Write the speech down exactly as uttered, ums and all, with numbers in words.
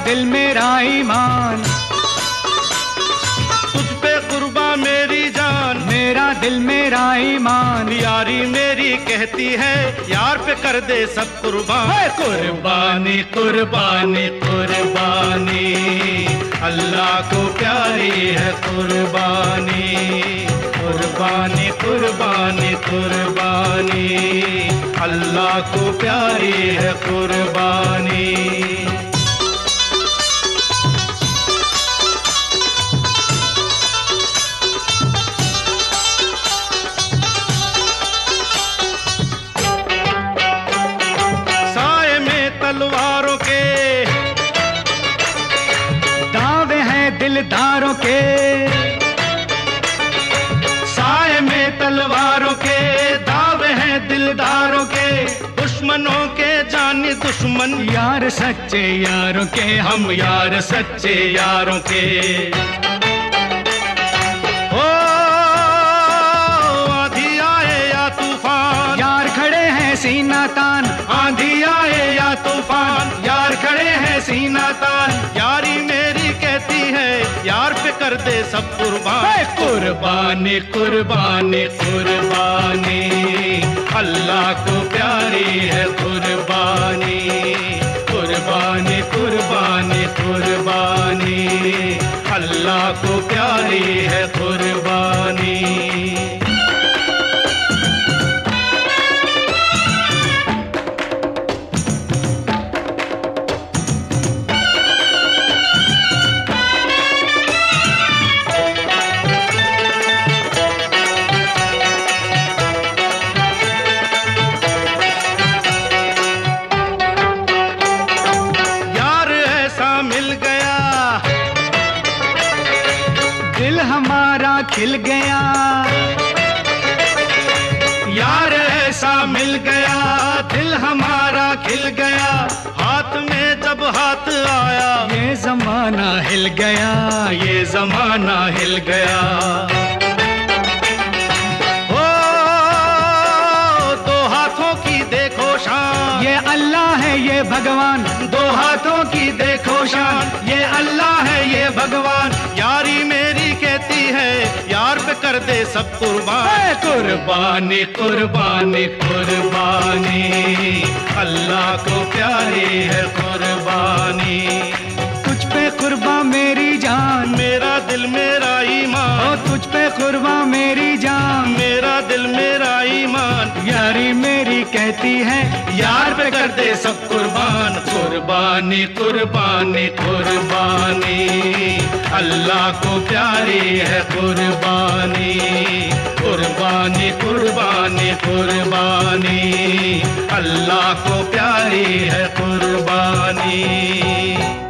दिल मेरा ईमान, तुझ पे कुर्बा मेरी जान, मेरा दिल मेरा ईमान। यारी मेरी कहती है यार पे कर दे सब कुर्बान। कुर्बानी कुर्बानी कुर्बानी अल्लाह को प्यारी है कुर्बानी, कुर्बानी कुर्बानी कुर्बानी अल्लाह को प्यारी है कुर्बानी। साए में तलवारों के दावे हैं दिलदारों के, साए में तलवारों के दावे हैं दिलदारों के, दुश्मनों के जानी दुश्मन यार सच्चे यारों के, हम यार सच्चे यारों के। ओ आंधी आए या तूफान यार खड़े हैं सीना तान, आंधी आए या तूफान यार खड़े हैं सीना तान। यारी मेरी कहती है यार पे कर दे सब कुर्बान। कुर्बानी कुर्बानी कुर्बानी अल्लाह को प्यारी है कुर्बानी, कुर्बानी कुर्बानी कुर्बानी अल्लाह को प्यारी है कुर्बानी। दिल हमारा खिल गया, यार ऐसा मिल गया दिल हमारा खिल गया। हाथ में जब हाथ आया ये जमाना हिल गया, ये जमाना हिल गया। ओ दो हाथों की देखो शान, ये अल्लाह है ये भगवान। दो हाथों की देखो शान, ये अल्लाह है ये भगवान। यारी मेरी कहती है यार पे कर दे सब कुर्बान। कुर्बानी कुर्बानी कुर्बानी अल्लाह को प्यारी है कुर्बानी। तुझ पे कुर्बा मेरी जान, मेरा दिल मेरा ईमान, ओ तुझ पे कुर्बा मेरी जान, मेरा दिल मेरा ईमान। यारी मेरी कहती है यार पे कर दे सब कुर्बान। कुर्बानी कुर्बानी कुर्बानी अल्लाह को प्यारी है कुर्बानी, कुर्बानी कुर्बानी कुर्बानी अल्लाह को प्यारी है कुर्बानी।